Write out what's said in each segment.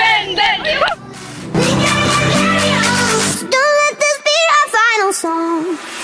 bang, bang. Don't let this be our final song.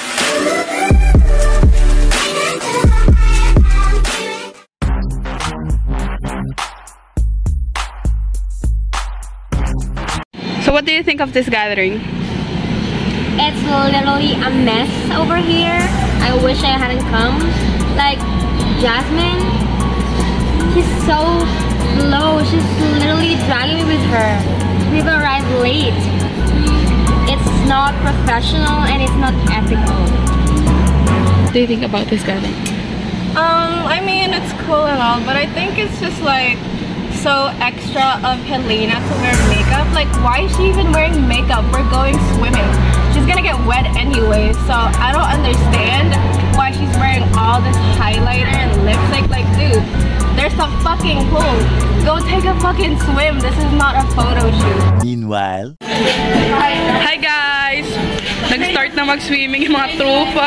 So what do you think of this gathering? It's literally a mess over here. I wish I hadn't come. Like, Jasmine, she's so slow. She's literally dragging me with her. We've arrived late. It's not professional and it's not ethical. What do you think about this gathering? I mean, it's cool and all, but I think it's just like so extra of Helena to wear makeup. Like, why is she even wearing makeup? We're going swimming. She's gonna get wet anyway, so I don't understand why she's wearing all this highlighter and lipstick. Like, dude, there's a fucking pool. Go take a fucking swim. This is not a photo shoot. Meanwhile, Hi guys! Nag-start na mag-swimming yung mga tropa.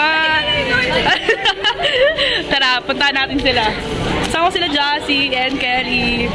Tara, puntahan natin sila. Sama sila Jassy and Kelly.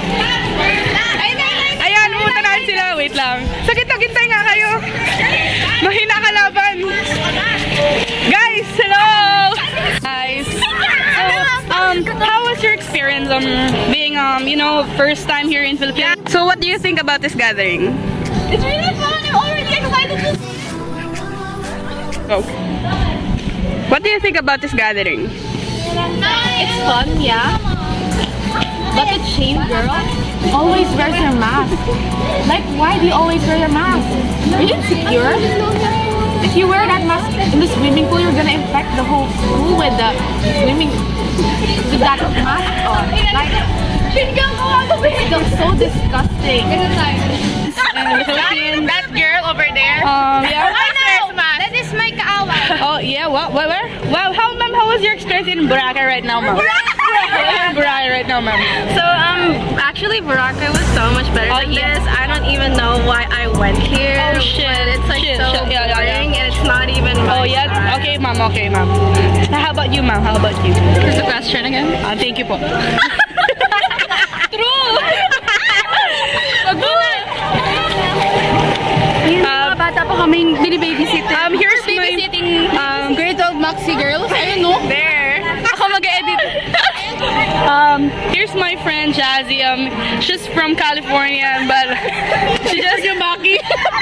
Ayan, pumunta natin sila. Wait lang. Sakit-sakintay nga kayo. Mahina ka laban. Guys, hello! Guys. How was your experience being, you know, first time here in Philippines? So what do you think about this gathering? It's really fun. I'm already excited to see. Go. What do you think about this gathering? It's fun, yeah. But the chain girl always wears her mask. Like, why do you always wear your mask? Are you insecure? If you wear that mask in the swimming pool, you're gonna infect the whole pool with the swimming, with that mask on. Like, it's so disgusting. That girl over there. Yeah. I know! That is my kaawa. Oh yeah, what? Where? Wow, how was your experience in Boracay right now, ma'am? Boracay right now, ma'am. So actually Boracay was so much better than this. I don't even know why I went here. Oh shit! But it's like shit, so shit. Yeah. boring and it's not even my Oh yeah. style. Okay, ma'am. Okay, ma'am. How about you, ma'am? How about you? What's the question again? Thank you po. True! Bata pa kaming binibabysitting. Here's babysitting grade 12 Maxi Girls. Ayun no? There. Ako mag-edit. Here's my friend Jazzy. She's from California, but she just Maki.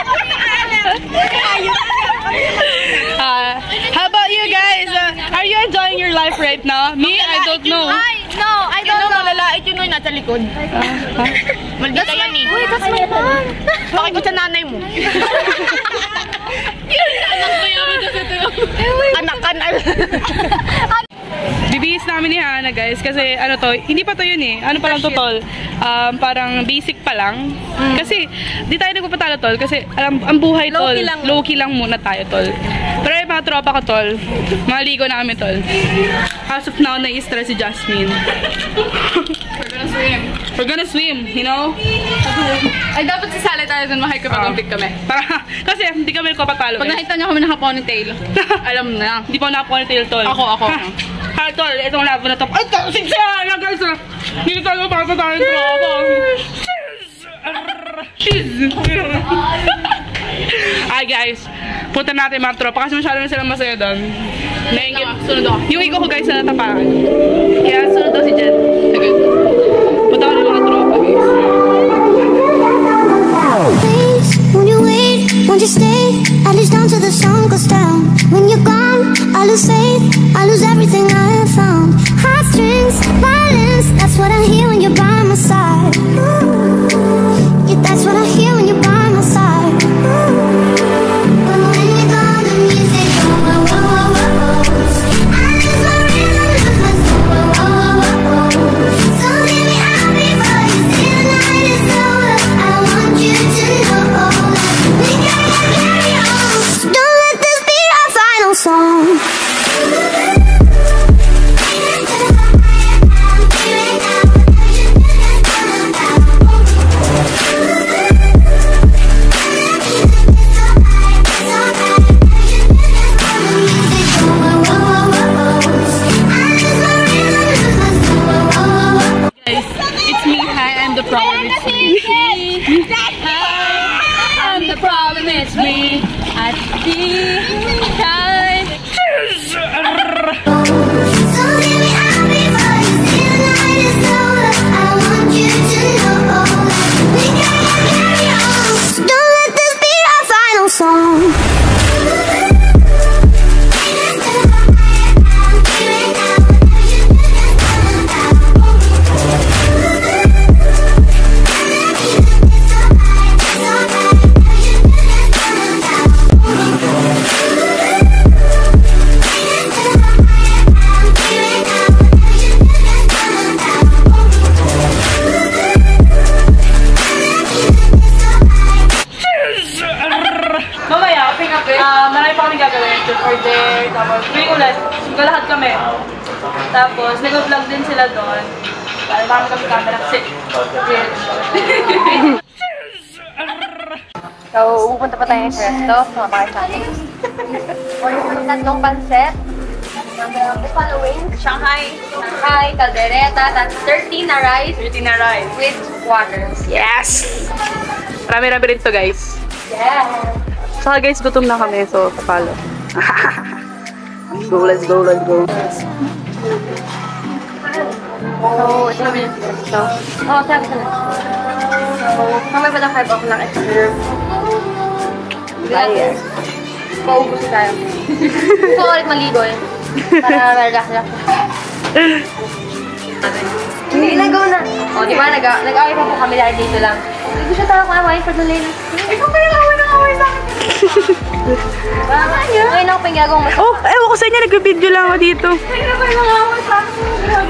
How about you guys? Are you enjoying your life right now? Me, I don't know. No, I don't know. Malalait yun yung nasa likod. Maldita yan eh. Wait, that's my mom. Bakit ko sa nanay mo? Anak ka na. Bibihis namin ni Hannah guys kasi ano to, hindi pa to yun eh. Ano pa lang to tol? Parang basic pa lang. Kasi di tayo nagpapatalo tol kasi ang buhay tol. Low-key lang muna tayo tol. Pero yung mga tropa ko tol, maligo na kami tol. As of now, nai-stress si Jasmine. We're gonna swim, you know? Ay, dapat sasali tayo dun, mahal kapag umpik kami. Kasi hindi kami nagpapatalo. Pag nakita niyo kami naka-ponytail, alam na. Hindi pa naka-ponytail tol. Ako. Ha, tol, itong labo na to. Ay, sigsaya na guys ha! Hindi tayo mapasa tayong tropa. Cheese! Ay guys, punta natin mga tropa kasi masyado na silang masaya doon. Sunod ako. Yung iko ko guys na natapakan. Kaya sunod daw si Jen. Sige. Punta ko ng mga tropa guys. Please, won't you wait, won't you stay? At least down till the sun goes down. When you're gone, I lose faith, I lose everything I have found. Heartstrings, violence, that's what I hear when you're by my side. Yeah, that's what I hear when you're by my side. But when you're gone, the music goes, whoa, whoa, whoa, whoa. I lose my rhythm, lose my soul, whoa, whoa, whoa, whoa. So me. I'm the problem, it's me. I be kind. So hear me out before you see the night is over. I want you to know we gotta carry on. So don't let this be our final song. Marami pa kami gagawin. Truth or dare. Tapos, tuwing ulit. Lahat kami. Tapos, nag-vlog din sila doon. Dahil marami kami camera kasi. So, pupunta pa tayo sa resto. Mga pakasali. Order ng tatlong panset. Following, Shanghai, caldereta, that's 13 na rice. 13 na rice. With water. Yes! Marami-rami rin to, guys. Yeah. Saka guys, gutom na kami, so papalo. Let's go. So, ito naman yung resto. Oh, sabi ko na. So, mamaya pa na 5 o'clock i-serve. Bye. Maubos tayo. Gusto ko ulit maligo eh. Para relax-relax. Hindi, nagaw na. O, di ba? Nag-away pa po kami dahil dito lang. Hindi siya tayo kung awayin pag nalay na. Ikaw pa yung away sa akin. Ngayon ako pa yung gagawang masama. Oh, ewan ko sa inyo, nag-video lang ako dito. Ikaw pa yung away sa akin.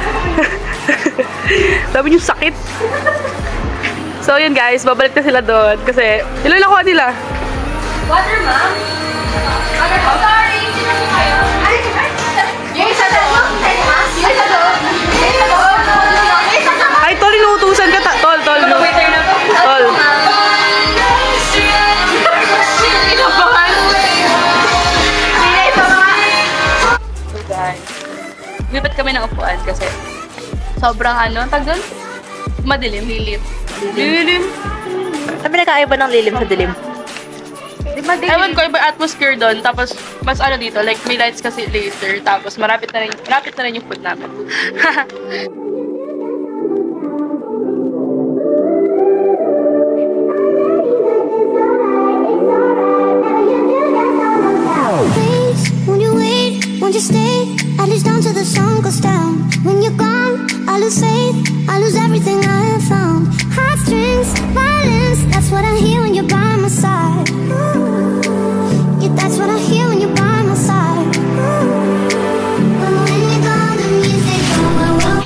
Sabi niyo sakit. So yun guys, babalik na sila doon. Kasi, ilan nakuha nila? Water, ma'am? Water po? Sorry, sino po kayo? Yung isa doon? Yung isa doon? Ay, tol, inuutusan ka. Tol. Waiter na po. Tol. Lipat kami ng upuan kasi sobrang tag doon? Madilim. Lilim. Sabi nakaiba ng lilim sa dilim. Ewan ko, iba atmosphere doon. Tapos, mas dito, like may lights kasi later. Tapos, marapit na rin yung food namin. Please, won't you wait? Won't you stay? At least down till the sun goes down. When you're gone, I lose faith. I lose everything I have found. Heartstrings, violence. That's what I hear when you're by my side. Yeah, that's what I hear when you're by my side. But when you're gone, the music goes.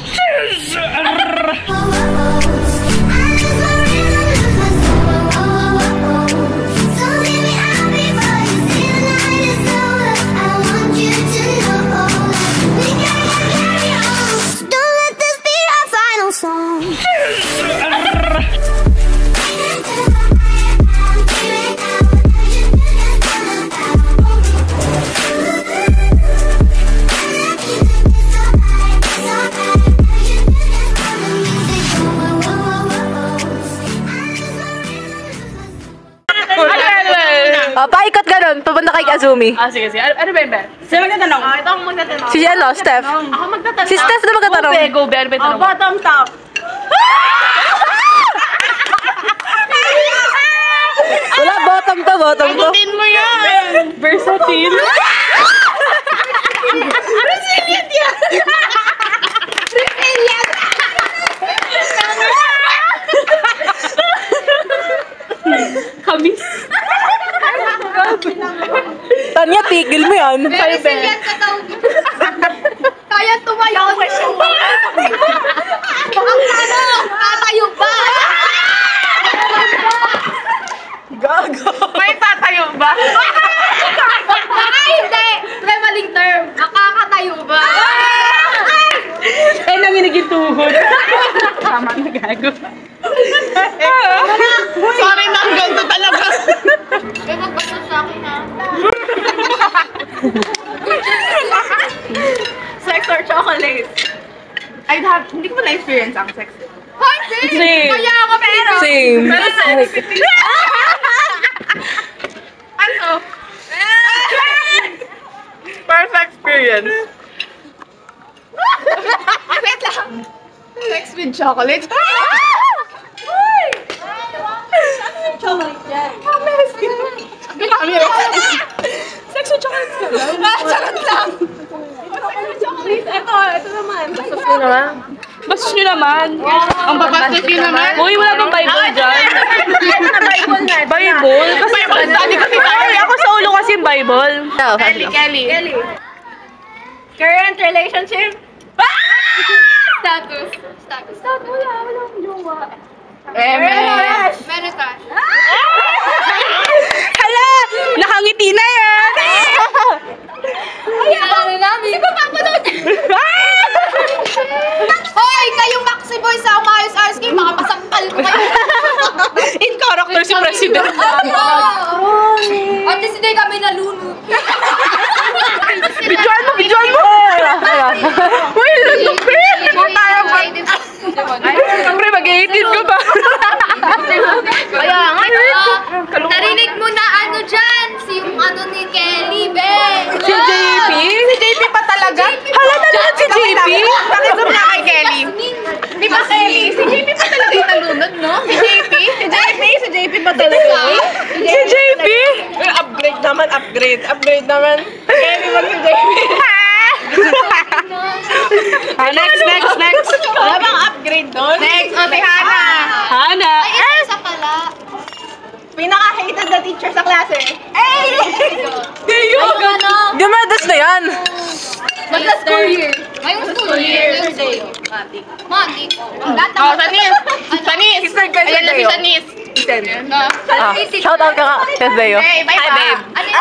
So hear me out before you see the night is over. I want you to know we gotta carry on. So don't let this be our final song. Paikot ka nun, papunta kay Azumi. Sige. Ano ba yun, Ben? Sino magtatanong? Ito ang magtatanong. Si Steph. Ako magtatanong. Si Steph na magtatanong. Go, Ben. Ano ba yung tanong? Bottom top. Wala, bottom to. Agutin mo yan. Versatile. Resilient yan. Resilient. Kamis. Tanya, tigil mo yan. Resilient ka daw. Kaya tumayo ka siya. Ang tanong, tatayo ba? Gago. May tatayo ba? Hindi. May maling term. Nakakatayo ba? Nanginig yung tuhod. Tama na gago. Sorry na, ganito talaga. Eh, magbasa sa akin ha. Sex or chocolate? Hindi ko na experience ang sex. Hindi Same. Kaya ako pero. Same. Ano? Perfect experience. Wait lang. Sex with chocolate. Chocolate dyan. Sex with chocolate ka lang. Charot lang. Chocolate. Ito naman. Bastos nyo naman. Ang babastos nyo naman. Uy, wala bang Bible dyan? Bible na. Bible? Kasi study kasi tayo. Ay, ako sa ulo kasi yung Bible. Kelly. Current relationship? Status. Wala akong jowa. MS. Meritas. Hala! Nakangiti na yan! Ay, ano namin? Si Papa doon! Hoy, kayong Maxi Boys sa Umayos Arts Game, baka masampal ko kayo. In character si President. At least hindi kami nalunod. Bidyoan mo! Uy, lutupin! Pre, mag-18 ka ba? Kaya nga, narinig mo na ano dyan, yung ano ni Kelly, be. Si JP? Si JP pa talaga? Hala talaga si JP? Pakisum na kay Kelly. Di ba Kelly? Si JP pa talaga yung nalunod, no? Si JP pa talaga. Si JP? Upgrade naman. Kelly wag si JP. Next. Wala bang upgrade doon? Next, o si Hana. Hana. Ay, isa pala. Pinaka-hated na teacher sa klase. Ay, ano? Dumadas na yan. Magla school year. Ngayong school year. Matik. Sanis. Ayan na si Sanis. Shout out ka nga. Yes, Bayo. Hey, bye Hi, babe.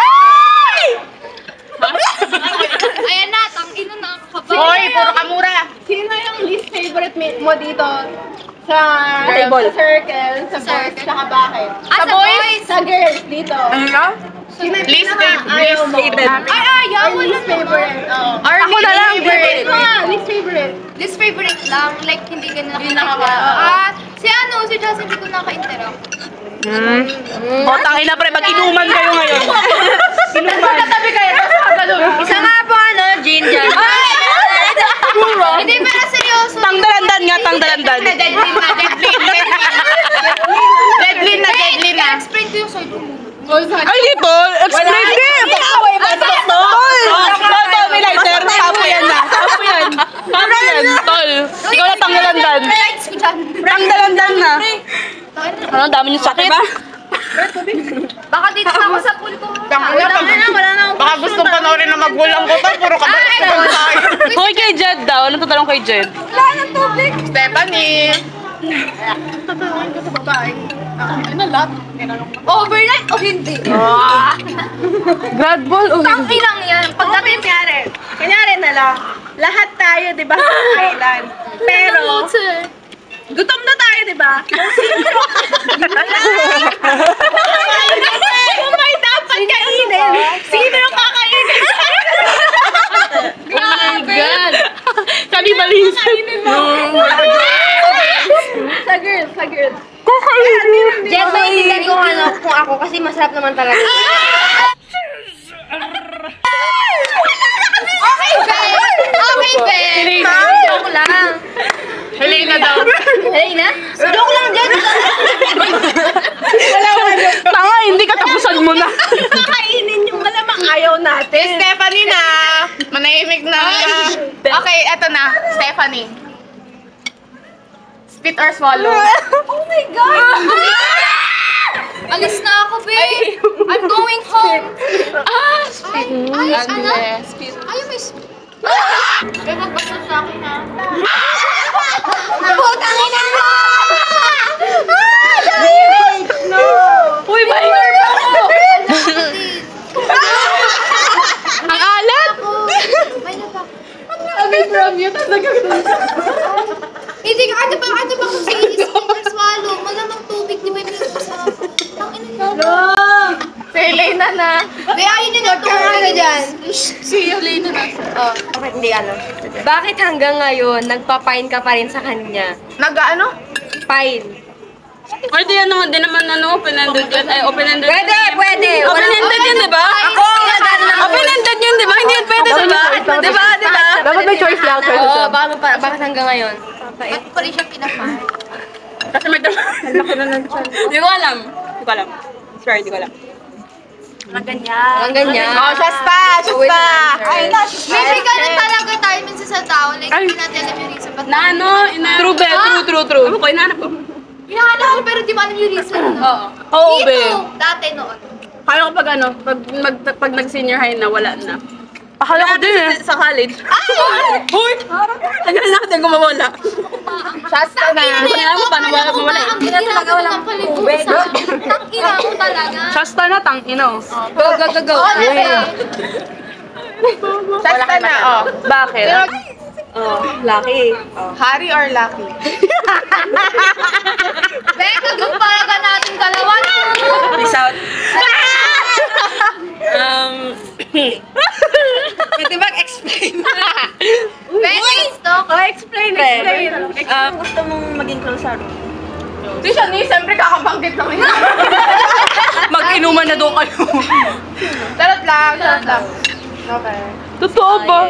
Ayan na, tangina na. Hoy, puro kamura. Sino yung least favorite mo dito? Sa Table. Sa circle, sa boys, tsaka bakit? Sa boys? Sa girls, dito. Ano na? Sino yung pinaka-ayaw mo? Ay, ayaw. Least favorite. Ako na lang. Least favorite. Least favorite lang. Like, hindi ganun si ano, si Justin, hindi ko naka-interact. O, tangina pre, mag-inuman kayo ngayon. Inuman. Katabi kayo, tapos kagalo. Isa nga po, ano, Jean dyan. Hindi, pero seryoso. Tangdalandan nga, tangdalandan. Deadly na. Explain ko yung side mo. Ay, dito. Explain din. Tol, may lighter. Tapo yan na. Tapo yan, tol. Ikaw na tangdalandan. Lights ko dyan. Tangdalandan na. Ano, dami niyo sakit ba? Baka dito na ako sa pool ko. Wala na. Baka gustong panoorin na magulang ko to, puro kabalik-kabalik tayo. Hoy, kay Jed daw. Ano tatanong kay Jed? Wala ng tubig. Stephanie. Tatanungin ko sa babae. Ano lahat? Overnight o hindi? Grad ball o Tangki lang yan. Pagdating Kunyari na lang, lahat tayo, di ba, sa island. Pero, gutom na tayo, di ba? Kung may dapat kainin, sino yung kakainin? God. Sabi malinis. Sa girls. Jet, maintindihan ko ano kung ako kasi masarap naman talaga. Okay, Ben. Joke lang. Helena daw. Helena? Joke lang, Jet. Tanga, hindi katapusan mo na. Kakainin yung malamang ayaw natin. Stephanie na. Manahimik na. Okay, eto na. Stephanie. Spit or swallow? Oh my God! Alis na ako, babe. I'm going home. Ay, ano? Ayaw may spit. Babe, magbasa sa akin, ha? Putang ina mo! No! Uy, bahingar mo ako. Ang alat. May napak. Away from you, tapos nagagawin. Hindi ka, ano ba kung sa spit or swallow? Malamang tubig, di ba yung usap? Tangina niyo. Si Helena na. Be, ayun yun yung tubig. Si Helena na. Hindi ano. Bakit hanggang ngayon nagpapain ka pa rin sa kanya? Nag-ano? Fine. Pwede yan naman, di naman open-ended yun. Ay, open-ended. Pwede. Open-ended yun, di ba? Ako, open-ended yun, di ba? Hindi yun pwede, di ba? Di ba? Dapat may choice lang. Oo, bakit hanggang ngayon? Ba't pa rin siya pinapahal? Kasi may dama. Di ko alam. Sorry, di ko alam. Ang ganyan. Oh, shots pa! Ay, Maybe ganun talaga tayo minsan sa tao. Like, hindi natin alam yung reason. Ba't True, be. True. Ano ko, inahanap ko. hinahanap ko pero di mo alam yung reason. Oo, be. Dito, dati noon. Kaya ko pag nag-senior high na, wala na. Akala ko din eh. Sa college. Uy! Tagal na natin kung mawala. Shots ka na. Hindi ko alam kung paano mawala eh. Hindi na talaga walang palibusan. Tangina mo talaga. Shots na, tangino. Go. Shots ka na, oh. Bakit? Lucky. Harry or Lucky? Beka, gumpalaga natin dalawa. Peace out. Pwede mag-explain? Beka, gusto ko. Explain. Gusto mong maging close sa room? Di siya ni, siyempre kakabanggit naman yun. Mag-inuman na doon kayo. Charot lang. Okay. Totoo ba?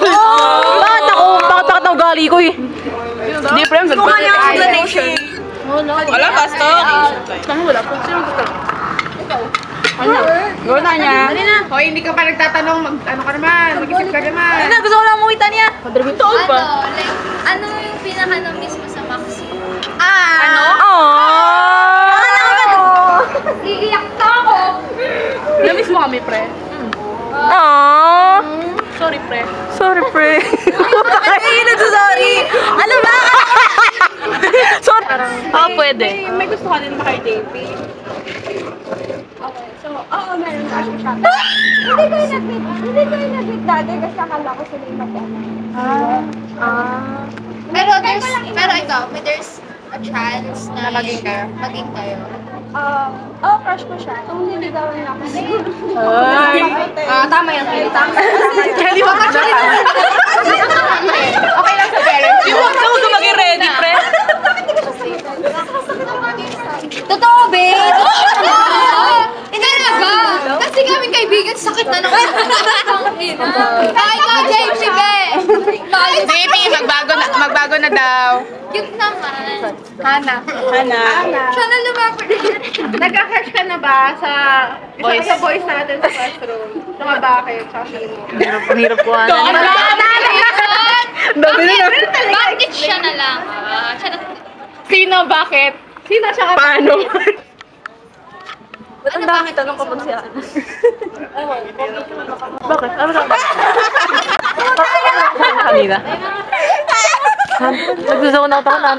Bakit ako gali ko eh? Hindi, pre, ang ganda. Explanation. Wala, basta. Wala po. Sino gusto? Go na niya. Hoy, hindi ka pa nagtatanong, ano ka naman, mag-isip ka naman. Gusto ko lang umuwitan niya. Totoo ba? Ano yung pinaka-na-miss mo sa Maxi? Iiyak ka ako. Namiss mo kami, pre. Sorry, pre. Ay, nagsasorry. Ano ba? Sorry. Pwede. May gusto ka din ba kay JP? Meron ka siya. Hindi ko yung nag-meet dati kasi akala ko sila yung mag-ano. Pero ikaw, there's a chance na maging kayo. Crush ko siya. Kung niligawan na ako. Tama yan. Hindi mo ka Okay lang sa parents. Huwag ka maging ready, pre. Totoo, babe. Hindi talaga. Kasi kami kaibigan, sakit na ng Kaya ka, James, sige. Baby, magbago na daw. Cute naman. Hana. Sana lumapit. Nagka-crush ka na ba sa boys natin sa classroom? Bakit? Hirap ko. Bakit siya na lang? Sino? Bakit? Sino siya ka? Paano? Ba't ang dami tanong ko pag siya? Bakit? Ano ka? Kanina. Nagsuso ko na ako na.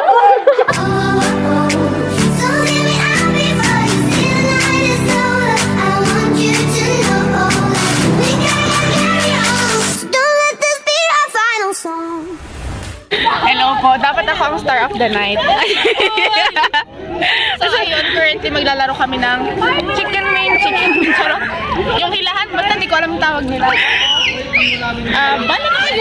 So hear me out before you say the night is over. I want you to know we gotta carry on. Don't let this be our final song. Hello po, dapat ako ang star of the night. So ayun, currently maglalaro kami ng chicken wing. Charot. Yung hilahan, basta hindi ko alam ang tawag nila. Bala na kayo.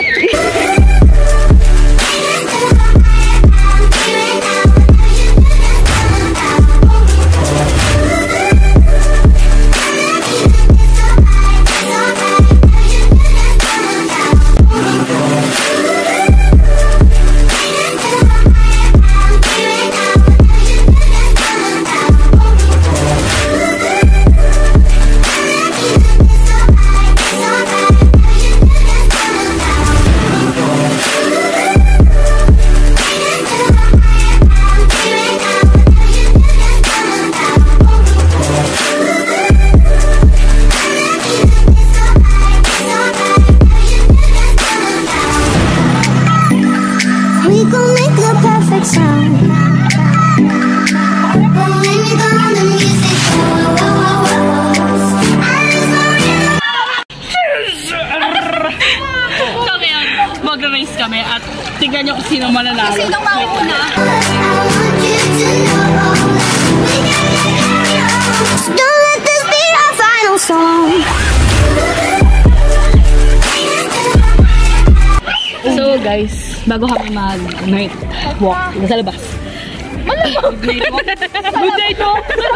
We gon' make the perfect sound. But when you're gone, the music goes. So ngayon, mag-race kami at tignan nyo kung sino mananalo. Sinong mauna? I want you to know we gotta carry on. So don't let this be our final song. So guys, bago kami mag-night walk sa labas, Good day to.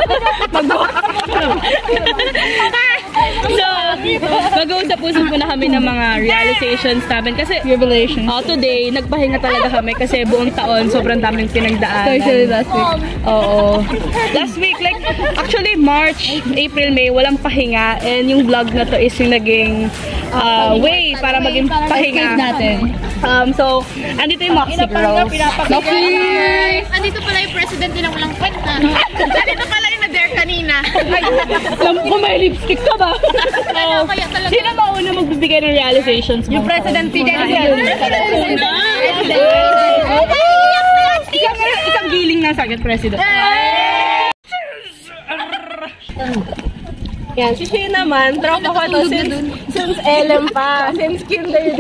So, mag-uusap-usap po na kami ng mga realizations namin kasi Revelations. Today, nagpahinga talaga kami kasi buong taon sobrang daming pinagdaan. Especially last week. Oo. Last week, like, actually March, April, May, walang pahinga and yung vlog na to is yung naging way para maging pahinga natin. So, andito yung Maxi Girls. Maxi! Andito pala yung president din ng walang kwenta. Andito pala yung na-dare kanina. Alam ko may lipstick ka ba? Kaya talaga. Sino ba una magbibigay ng realizations mo? Yung president si Isang giling na sakit, president. Yan, si Shea naman, tropa ko to since LM pa, since grade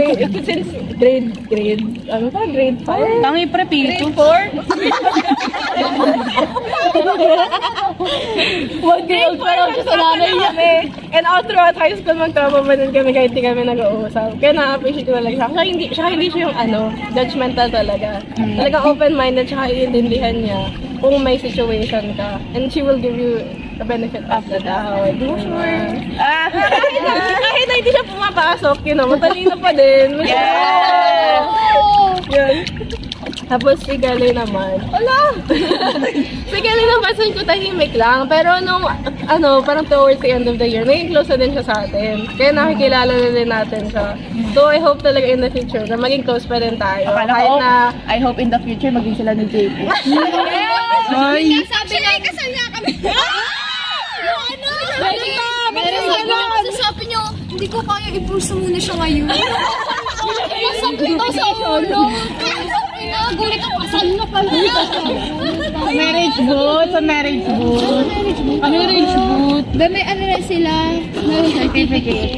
5? Tangi prepito. Grade 4? One grade pa lang siya sa nanay niya. And all throughout high school, magtropa pa din kami kahit di kami nag-uusap. Kaya na-appreciate ko talaga siya. Hindi siya yung judgmental talaga. Talagang open-minded, tsaka iintindihan niya kung may situation ka. And she will give you the benefit of the doubt. Sure. Kahit na hindi siya pumapasok, matalino pa din. Yun. Tapos si Gally naman. Si Gally naman, saan ko tahimik lang. Pero parang towards the end of the year, naging close na din siya sa atin. Kaya nakikilala na din natin siya. So I hope talaga in the future na maging close pa rin tayo. I hope in the future maging sila ni JP. Sabi nga, kasal nga kami. Sabi niyo, hindi ko kaya i-puso muna siya ngayon. Masakit ko sa ulo. Gulit ako, kasal na pala. Marriage boot. Marriage boot. Ba may ano na sila? May certificate.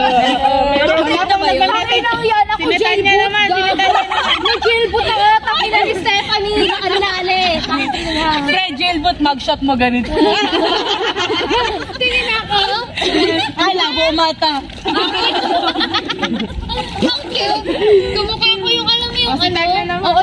Sinetanya naman. May jailboot ako. Takina ni Stephanie. Nakalali. Pre, jailboot, mag-shot mo ganito. Tingin ako. Ay, labo mata. Ang cute. Kumukha ko yung alam mo yung ano. Oo.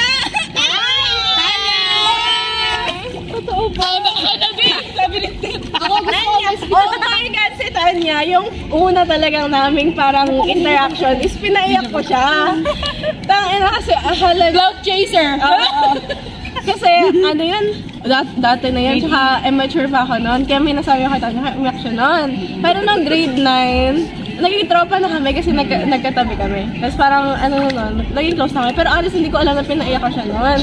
Totoo ba? Sabi ni ako gusto ko. Oh my God, si Tanya, yung una talagang naming parang interaction is pinaiyak ko siya. Tangina kasi Cloud chaser. Kasi ano yan, dati na yan, tsaka immature pa ako noon. Kaya may nasabi ko kay Tanya, umiyak siya noon. Pero nung grade 9, naging tropa na kami kasi nagkatabi kami. Tapos parang naging close na kami. Pero honest, hindi ko alam na pinaiyak ko siya noon.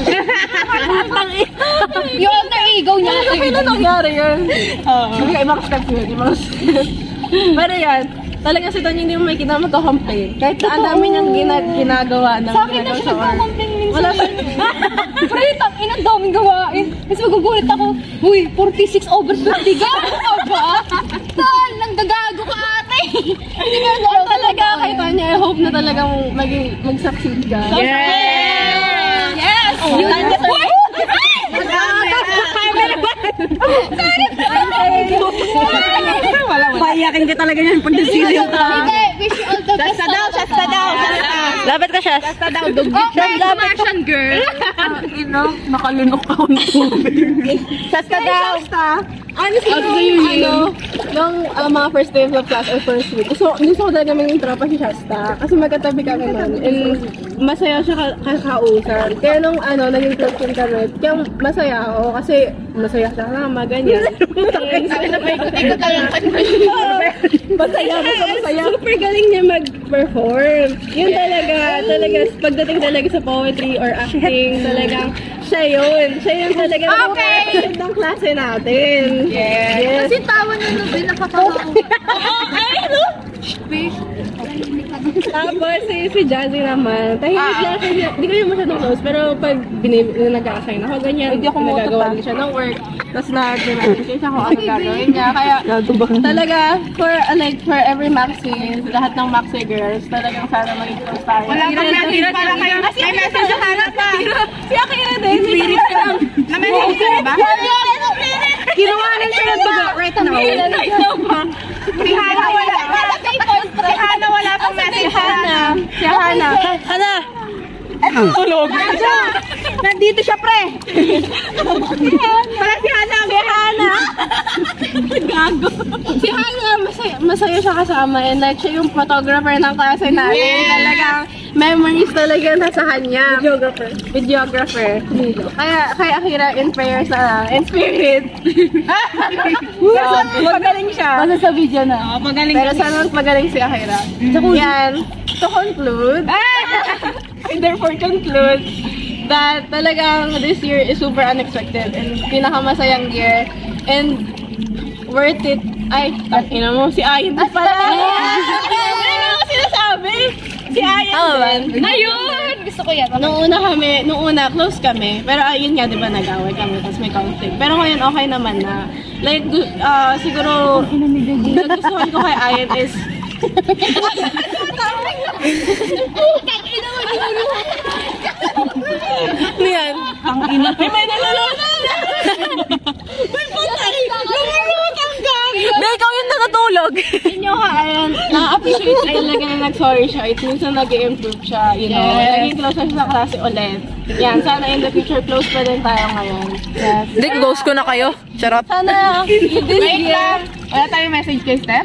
Yung alter ego niya. Kailan nangyari yun? Ibang steps yun, ibang steps. Pero yan, talaga si Tanya hindi mo makikita magka-complain. Kahit na ang dami niyang ginagawa na. Sa akin na siya nagko-complain minsan. Wala siya. Pre, ang daming gawain. Kasi magugulit ako. Uy, 46 over 50. Gano'n ka ba? Tal, nanggagago ka ate. Hindi ka Pero talaga kay Tanya, I hope na talagang mag-succeed ka. Yes! Yes! Paiyakin ka talaga yan pag nasilip ka. Hindi, wish you all the best. Shasta daw. Lapit ka siya. Shasta daw. Dugit. Commercial girl. Nakalunok ka ng tubig. Shasta daw. Honestly, nung mga first day of class or first week, gusto ko talaga maging tropa si Shasta. Kasi magkatabi kami nun. And masaya siya kakausap. Kaya nung naging close din kami, kaya masaya ako. Kasi masaya siya kama, ganyan. Ikot lang. Masaya. Super galing niya mag-perform. Yun talaga, pagdating talaga sa poetry or acting, talagang siya yun talaga. Okay! Ng klase natin. Yes. Kasi tawa niya nung nakakatawa. Tapos si Jazzy naman, tahimik lang siya. Hindi ko yung masyadong close, pero pag nag-a-assign ako, ganyan, nagagawa din siya ng work. Tapos nag-a-assign siya kung ano gagawin niya. Kaya talaga, for every Maxi, lahat ng Maxi Girls, talagang sana maging close tayo. Wala kang message para kayo. May message sa harap pa. Si Akira din. Spirit ka lang. Na-message ka ba? Kinuhanan siya ng tuga right now. Si Hana wala. Si Hana wala pang message. Si Hana. Hana! Tulog. Nandito siya, pre. Para si Hana. Gago. Si Hana, masaya siya kasama and like siya yung photographer ng klase natin. Talagang memories talaga nasa kanya. Videographer. Kaya Akira in prayers in spirit. Magaling siya. Basta sa video na. Magaling. Pero sana magaling si Akira. Yan. To conclude, and therefore conclude that talagang this year is super unexpected and pinakamasayang year and worth it. Ay, ina mo, si Ayan din pala. Ano ako sinasabi? Si Ayan din. Ayun! Gusto ko yan. Nung una, close kami. Pero ayun nga, di ba, nag-away kami, tapos may conflict. Pero ngayon, okay naman na. Like, siguro, nagustuhan ko kay Ayan is, ano yan? Ang ina. May nalulunod! May patay! Lumulunod ang gag! May ikaw yung natutulog. Inyo ka, ayan, na-appreciate ay talaga na nag-sorry siya. It means na nag-i-improve siya, you know. Naging close siya sa klase ulit. Yan, sana in the future, close pa din tayo ngayon. Yes. Dick, ghost ko na kayo. Charot. Sana, this year, Wala tayong message kay Steph?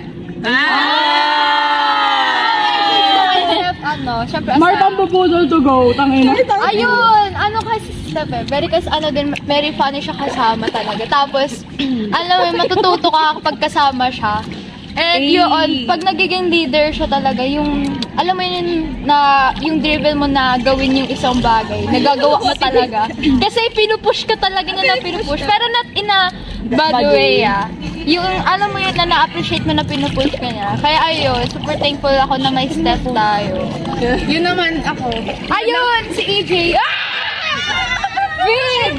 Syempre, Martang proposal to go. Tangina. ayun! Ano kasi Steph very kasi very funny siya kasama talaga. Tapos, alam mo, matututo ka kapag kasama siya. And yun, pag nagiging leader siya talaga, yung, alam mo yun, na, yung dribble mo na gawin yung isang bagay, nagagawa mo talaga. Kasi pinupush ka talaga na pinupush. Pero not in a bad way, Yung, alam mo yun, na na-appreciate mo na pinupush ka niya. Kaya ayun, super thankful ako na may Steph tayo. yun naman ako. Ayun! Si EJ! Big!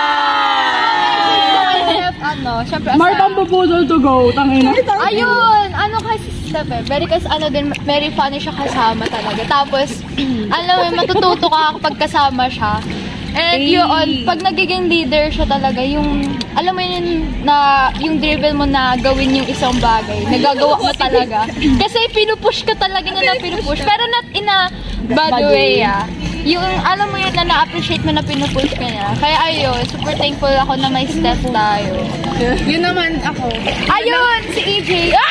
Syempre, Martang proposal to go. Tangina. ayun! Ano kasi Steph very kasi very funny siya kasama talaga. Tapos, alam mo, matututo ka kapag kasama siya. And yun, pag nagiging leader siya talaga, yung, alam mo yun, na, yung dribble mo na gawin yung isang bagay, nagagawa mo talaga. Kasi pinupush ka talaga na pinupush. Pero not in a bad way, Yung, alam mo yun, na na-appreciate mo na pinupush ka niya. Kaya ayun, super thankful ako na may Steph tayo. Yun naman ako. Ayun! Si EJ!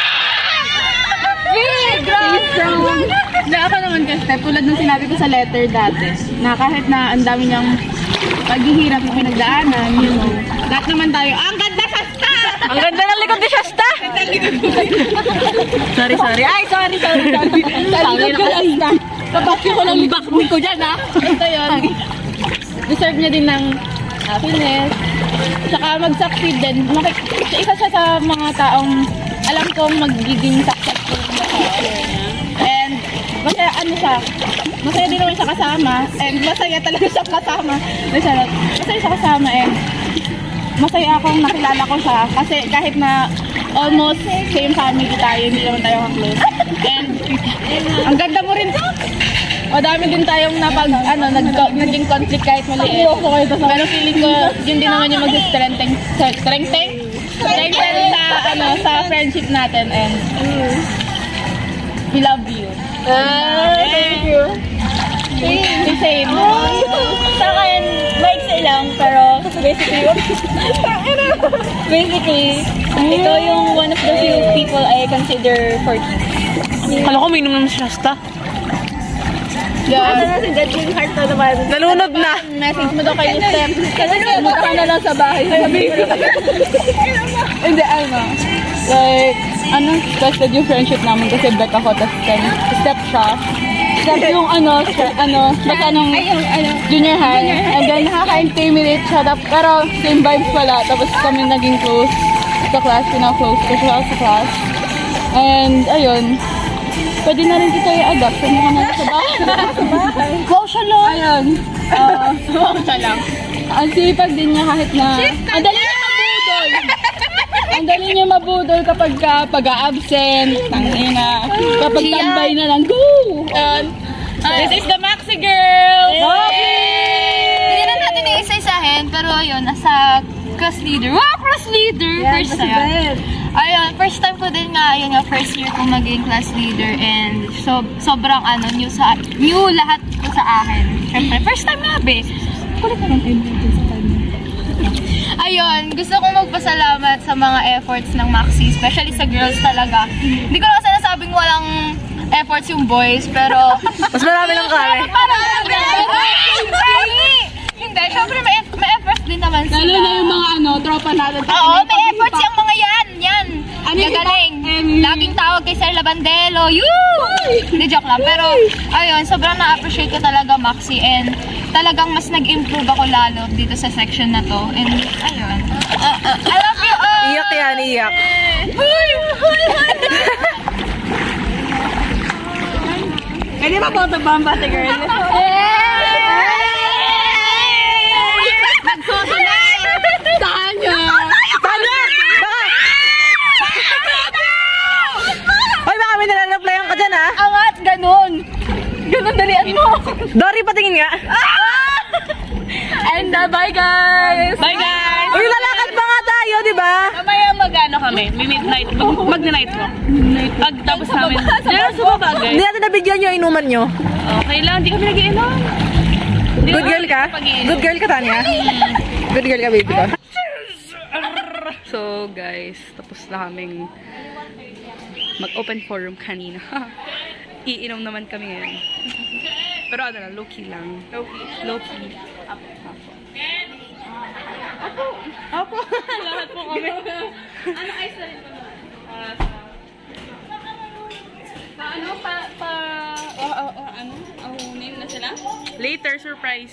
Big! Na ako naman kasi Steph, tulad ng sinabi ko sa letter dati, na kahit na ang dami niyang paghihirap na pinagdaanan, you know, lahat naman tayo, ang ganda Shasta! Ang ganda ng likod ni Shasta! Sorry. Ay, sorry. Sa likod ko Shasta. Kapatid ko lang back ko dyan, Ito yun. Deserve niya din ng happiness. Tsaka mag-succeed din. Isa siya sa mga taong alam kong magiging successful na career niya. And masaya, masaya din naman siya kasama. And masaya talaga siya kasama. Masaya siya kasama and masaya akong nakilala ko siya. Kasi kahit na almost same family tayo, hindi naman tayo ka-close. And ang ganda mo rin. Madami din tayong naging conflict kahit maliit. Pero feeling ko, yun din naman yung mag-strengthen sa friendship natin and we love you. Thank you. Same. Sa akin, maiksi lang, pero basically, ito yung one of the few people I consider for kids. Kala ko minum naman si Shasta. Ano na si Dead King Heart na naman. Nalunod na. Message mo daw kayo Steph. Kasi mukha na lang sa bahay. Hindi, like, tested yung friendship namin kasi back ako, tapos step siya. Step yung basta nung junior high. And then nakaka-intimidate siya, pero same vibes pala. Tapos kami naging close sa class, pinaka-close ko siya sa class. And, ayun, pwede na rin kita i-adapt sa mukha na sa bahay. Wow, siya lang. Ayun. Wow, siya lang. Ang sipag din niya kahit na... Ang dali niya mabudol. Ang dali niya mabudol kapag pag-absent. Tangina. Kapag tambay na lang, go! This is the Maxi Girls! Hindi na natin isa-isahin, pero yun, nasa class leader. Wow, class leader! First time. Ayun, first time ko din nga, yun nga, first year ko maging class leader and sobrang new lahat ko sa akin. Siyempre, first time nga, be. Kulit na lang sa kanya. Ayun, gusto kong magpasalamat sa mga efforts ng Maxi, especially sa girls talaga. Hindi ko lang sinasabing walang efforts yung boys, pero... Mas marami lang kami. Hindi, syempre may efforts din naman sila. Lalo na yung mga tropa natin. Oo, may efforts yung mga yan. Gagaling. Laging tawag kay Sir Labandelo. Hindi, joke lang. Pero, ayun, sobrang na-appreciate ko talaga, Maxi. And talagang mas nag-improve ako lalo dito sa section na to. And, ayun. I love you all! Iyak yan, iyak. Pwede ba photo bomb, Ate Girl? Nagsusunod! Tanya! Hoy, baka may nalalaplayan ka dyan, ha? Angat, ganun. Ganun, dalian mo. Dory, patingin nga. And bye guys! Bye, guys! Uy, lalakad pa nga tayo, di ba? Mamaya mag-ano kami, midnight, mag-night walk. Pag tapos namin, diyan sa baba, guys. Hindi natin nabigyan yung inuman nyo. Okay lang, di kami nag-iinom. Good girl ka? Good girl ka, Tanya? Good girl ka, baby ko. So, guys, tapos na kaming mag-open forum kanina. Iinom naman kami ngayon. Pero ano lang, low-key lang. Low-key. Apo. Lahat po kami. Ano ice na rin po naman? Name na sila? Later, surprise.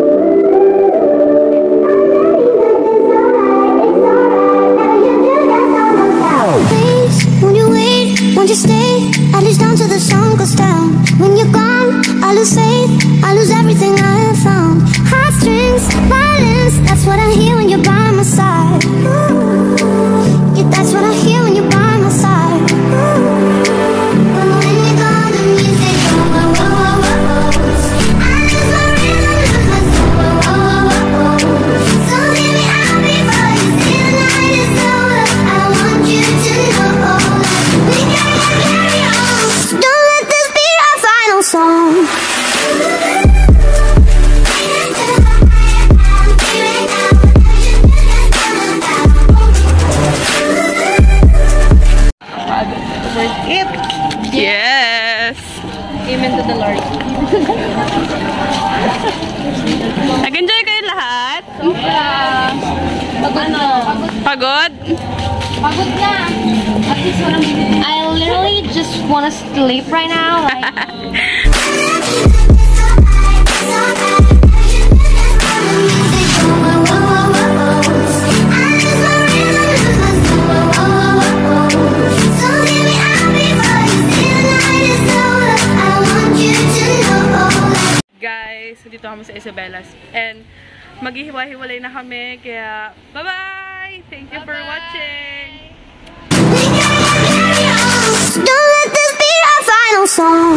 Please, won't you wait? Won't you stay? At least down till the sun goes down. When you're gone, I lose faith. I lose everything I have found. Heartstrings, violence. That's what I hear when you're by my side. Yeah, that's what I hear when you're by my side. But when you're gone, the music goes. Whoa, whoa, whoa, whoa. I lose my rhythm, lose my soul. Whoa, whoa, whoa, whoa. So hear me out before you say the night is over. I want you to know we gotta carry on. Don't let this be our final song. Yes! Amen to the Lord. Nag-enjoy kayo lahat? Pagod na. Pagod? Pagod na. At least walang binili. I literally just wanna sleep right now. Like, guys, dito kami sa Isabella's. And maghihiwa-hiwalay na kami. Kaya, bye-bye! Thank you for watching! Don't let this be our final song.